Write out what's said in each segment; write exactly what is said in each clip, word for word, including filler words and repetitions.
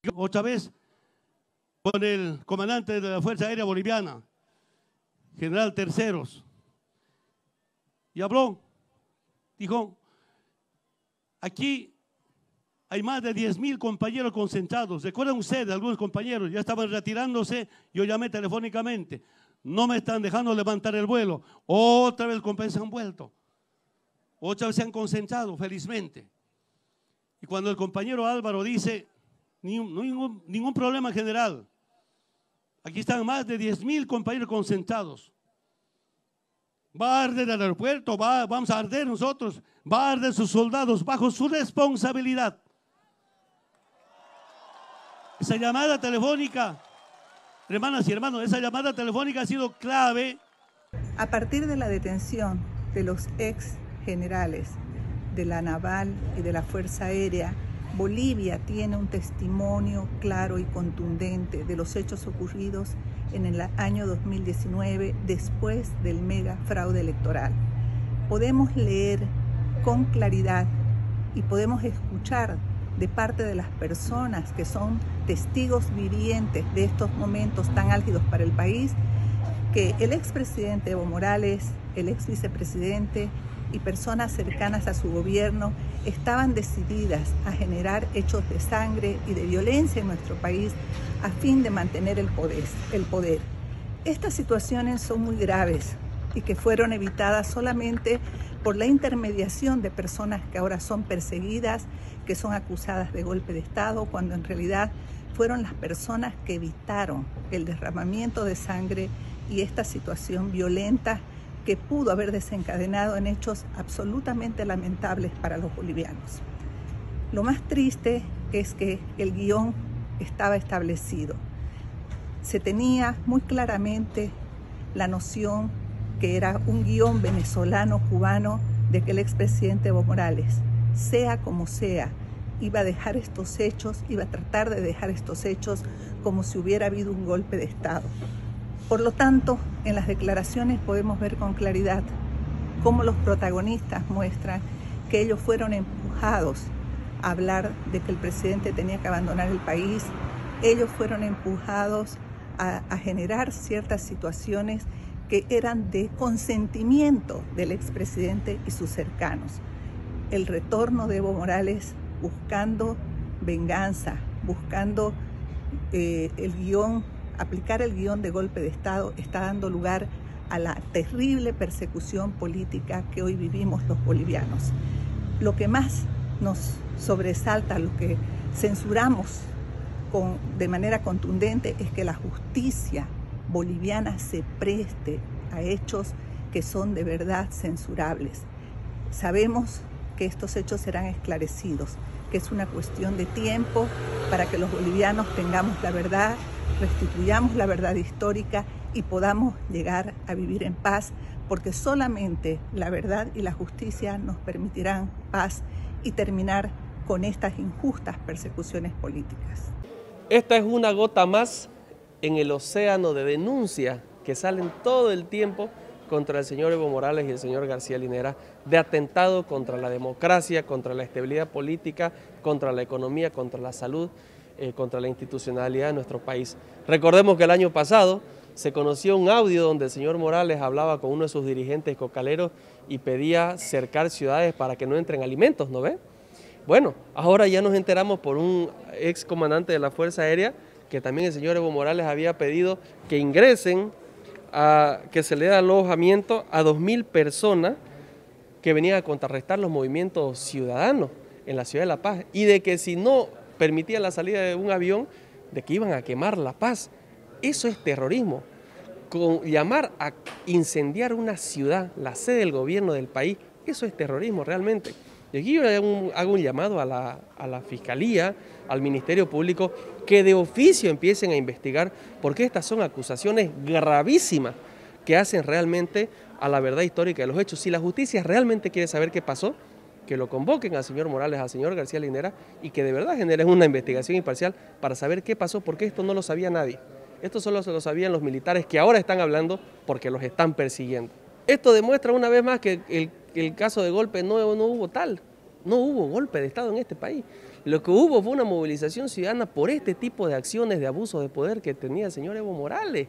otra vez con el comandante de la Fuerza Aérea Boliviana, general Terceros, y habló, dijo, aquí hay más de diez mil compañeros concentrados. ¿Recuerdan ustedes? Algunos compañeros ya estaban retirándose, yo llamé telefónicamente, no me están dejando levantar el vuelo, otra vez compañeros se han vuelto, otra vez se han concentrado, felizmente. Y cuando el compañero Álvaro dice, ningún, ningún problema general, aquí están más de diez mil compañeros concentrados. Va a arder el aeropuerto, va, vamos a arder nosotros, va a arder sus soldados bajo su responsabilidad. Esa llamada telefónica, hermanas y hermanos, esa llamada telefónica ha sido clave. A partir de la detención de los ex generales de la Naval y de la Fuerza Aérea, Bolivia tiene un testimonio claro y contundente de los hechos ocurridos en el año dos mil diecinueve, después del mega fraude electoral. Podemos leer con claridad y podemos escuchar de parte de las personas que son testigos vivientes de estos momentos tan álgidos para el país, que el expresidente Evo Morales, el ex vicepresidente y personas cercanas a su gobierno estaban decididas a generar hechos de sangre y de violencia en nuestro país a fin de mantener el poder. El poder. Estas situaciones son muy graves y que fueron evitadas solamente por la intermediación de personas que ahora son perseguidas, que son acusadas de golpe de Estado, cuando en realidad fueron las personas que evitaron el derramamiento de sangre y esta situación violenta que pudo haber desencadenado en hechos absolutamente lamentables para los bolivianos. Lo más triste es que el guión estaba establecido. Se tenía muy claramente la noción que era un guión venezolano-cubano de que el expresidente Evo Morales, sea como sea, iba a dejar estos hechos, iba a tratar de dejar estos hechos como si hubiera habido un golpe de Estado. Por lo tanto, en las declaraciones podemos ver con claridad cómo los protagonistas muestran que ellos fueron empujados a hablar de que el presidente tenía que abandonar el país, ellos fueron empujados a, a generar ciertas situaciones que eran de consentimiento del expresidente y sus cercanos. El retorno de Evo Morales buscando venganza, buscando eh, el guión, aplicar el guión de golpe de Estado, está dando lugar a la terrible persecución política que hoy vivimos los bolivianos. Lo que más nos sobresalta, lo que censuramos con, de manera contundente, es que la justicia boliviana se preste a hechos que son de verdad censurables. Sabemos que estos hechos serán esclarecidos, que es una cuestión de tiempo para que los bolivianos tengamos la verdad, restituyamos la verdad histórica y podamos llegar a vivir en paz, porque solamente la verdad y la justicia nos permitirán paz y terminar con estas injustas persecuciones políticas. Esta es una gota más en el océano de denuncias que salen todo el tiempo contra el señor Evo Morales y el señor García Linera, de atentado contra la democracia, contra la estabilidad política, contra la economía, contra la salud, eh, contra la institucionalidad de nuestro país. Recordemos que el año pasado se conoció un audio donde el señor Morales hablaba con uno de sus dirigentes cocaleros y pedía cercar ciudades para que no entren alimentos, ¿no ve? Bueno, ahora ya nos enteramos por un ex comandante de la Fuerza Aérea que también el señor Evo Morales había pedido que ingresen, a, que se le dé alojamiento a dos mil personas que venían a contrarrestar los movimientos ciudadanos en la ciudad de La Paz, y de que si no permitía la salida de un avión, de que iban a quemar La Paz. Eso es terrorismo. Con llamar a incendiar una ciudad, la sede del gobierno del país, eso es terrorismo realmente. Y aquí yo hago un, hago un llamado a la, a la Fiscalía, al Ministerio Público, que de oficio empiecen a investigar, porque estas son acusaciones gravísimas que hacen realmente a la verdad histórica de los hechos. Si la justicia realmente quiere saber qué pasó, que lo convoquen al señor Morales, al señor García Linera, y que de verdad generen una investigación imparcial para saber qué pasó, porque esto no lo sabía nadie. Esto solo se lo sabían los militares que ahora están hablando porque los están persiguiendo. Esto demuestra una vez más que el, el caso de golpe no, no hubo tal, no hubo golpe de Estado en este país. Lo que hubo fue una movilización ciudadana por este tipo de acciones de abuso de poder que tenía el señor Evo Morales,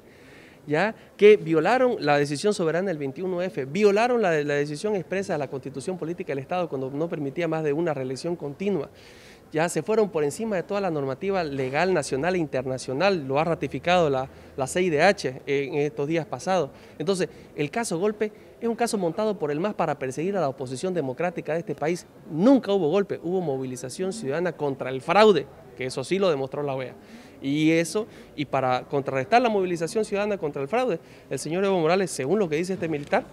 ya que violaron la decisión soberana del veintiuno F, violaron la, la decisión expresa de la Constitución Política del Estado cuando no permitía más de una reelección continua. Ya se fueron por encima de toda la normativa legal nacional e internacional, lo ha ratificado la, la C I D H en estos días pasados. Entonces, el caso Golpe es un caso montado por el M A S para perseguir a la oposición democrática de este país. Nunca hubo golpe, hubo movilización ciudadana contra el fraude, que eso sí lo demostró la O E A. Y eso, y para contrarrestar la movilización ciudadana contra el fraude, el señor Evo Morales, según lo que dice este militar,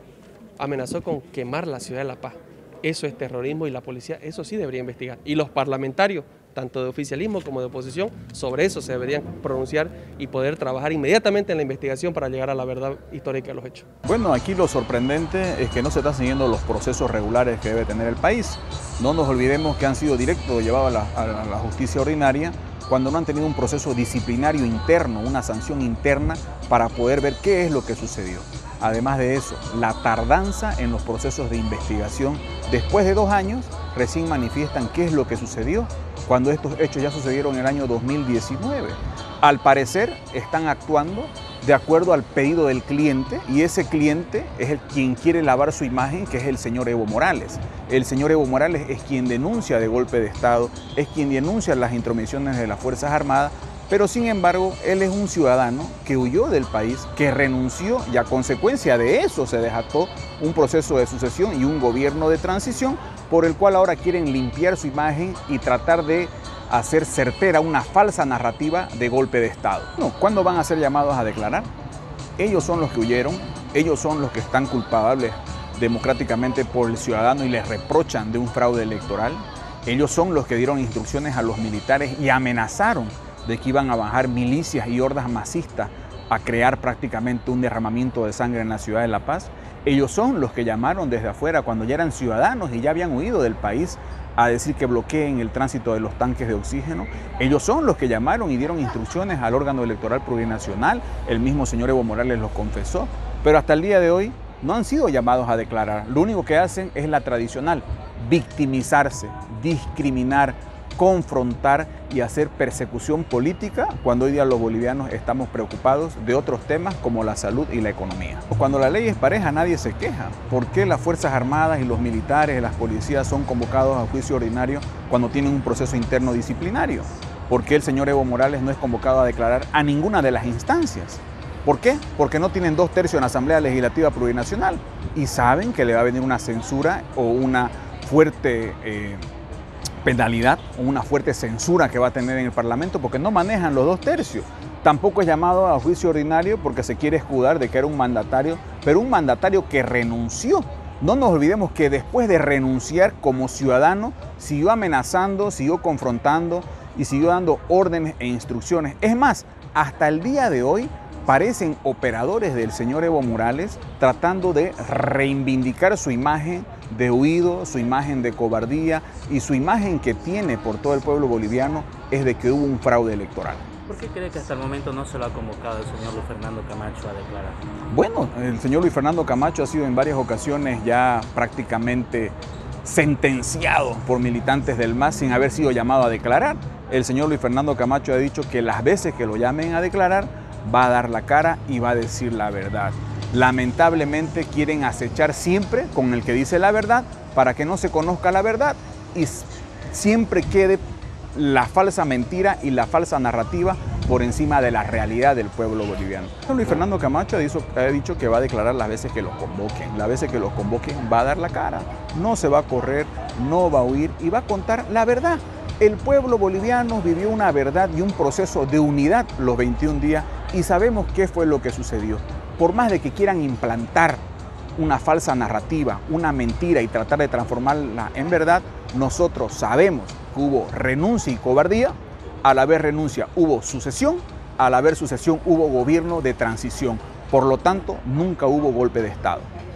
amenazó con quemar la ciudad de La Paz. Eso es terrorismo y la policía, eso sí debería investigar. Y los parlamentarios, tanto de oficialismo como de oposición, sobre eso se deberían pronunciar y poder trabajar inmediatamente en la investigación para llegar a la verdad histórica de los hechos. Bueno, aquí lo sorprendente es que no se están siguiendo los procesos regulares que debe tener el país. No nos olvidemos que han sido directos llevados a la, a la justicia ordinaria cuando no han tenido un proceso disciplinario interno, una sanción interna para poder ver qué es lo que sucedió. Además de eso, la tardanza en los procesos de investigación, después de dos años, recién manifiestan qué es lo que sucedió, cuando estos hechos ya sucedieron en el año dos mil diecinueve. Al parecer, están actuando de acuerdo al pedido del cliente, y ese cliente es el quien quiere lavar su imagen, que es el señor Evo Morales. El señor Evo Morales es quien denuncia de golpe de Estado, es quien denuncia las intromisiones de las Fuerzas Armadas, pero sin embargo, él es un ciudadano que huyó del país, que renunció, y a consecuencia de eso se desató un proceso de sucesión y un gobierno de transición por el cual ahora quieren limpiar su imagen y tratar de hacer certera una falsa narrativa de golpe de Estado. No, ¿cuándo van a ser llamados a declarar? Ellos son los que huyeron, ellos son los que están culpables democráticamente por el ciudadano y les reprochan de un fraude electoral. Ellos son los que dieron instrucciones a los militares y amenazaron de que iban a bajar milicias y hordas masistas a crear prácticamente un derramamiento de sangre en la ciudad de La Paz. Ellos son los que llamaron desde afuera cuando ya eran ciudadanos y ya habían huido del país a decir que bloqueen el tránsito de los tanques de oxígeno. Ellos son los que llamaron y dieron instrucciones al órgano electoral plurinacional. El mismo señor Evo Morales lo confesó, pero hasta el día de hoy no han sido llamados a declarar. Lo único que hacen es la tradicional, victimizarse, discriminar, confrontar y hacer persecución política cuando hoy día los bolivianos estamos preocupados de otros temas como la salud y la economía. Cuando la ley es pareja nadie se queja. ¿Por qué las Fuerzas Armadas y los militares y las policías son convocados a juicio ordinario cuando tienen un proceso interno disciplinario? ¿Por qué el señor Evo Morales no es convocado a declarar a ninguna de las instancias? ¿Por qué? Porque no tienen dos tercios en la Asamblea Legislativa Plurinacional y saben que le va a venir una censura o una fuerte eh, penalidad o una fuerte censura que va a tener en el Parlamento porque no manejan los dos tercios. Tampoco es llamado a juicio ordinario porque se quiere escudar de que era un mandatario, pero un mandatario que renunció. No nos olvidemos que después de renunciar como ciudadano, siguió amenazando, siguió confrontando y siguió dando órdenes e instrucciones. Es más, hasta el día de hoy parecen operadores del señor Evo Morales tratando de reivindicar su imagen de huido, su imagen de cobardía y su imagen que tiene por todo el pueblo boliviano es de que hubo un fraude electoral. ¿Por qué cree que hasta el momento no se lo ha convocado el señor Luis Fernando Camacho a declarar? Bueno, el señor Luis Fernando Camacho ha sido en varias ocasiones ya prácticamente sentenciado por militantes del M A S sin haber sido llamado a declarar. El señor Luis Fernando Camacho ha dicho que las veces que lo llamen a declarar va a dar la cara y va a decir la verdad. Lamentablemente quieren acechar siempre con el que dice la verdad para que no se conozca la verdad y siempre quede la falsa mentira y la falsa narrativa por encima de la realidad del pueblo boliviano. Luis Fernando Camacho ha dicho, ha dicho que va a declarar las veces que los convoquen. Las veces que los convoquen va a dar la cara. No se va a correr, no va a huir y va a contar la verdad. El pueblo boliviano vivió una verdad y un proceso de unidad los veintiún días y sabemos qué fue lo que sucedió. Por más de que quieran implantar una falsa narrativa, una mentira y tratar de transformarla en verdad, nosotros sabemos que hubo renuncia y cobardía, al haber renuncia hubo sucesión, al haber sucesión hubo gobierno de transición. Por lo tanto, nunca hubo golpe de Estado.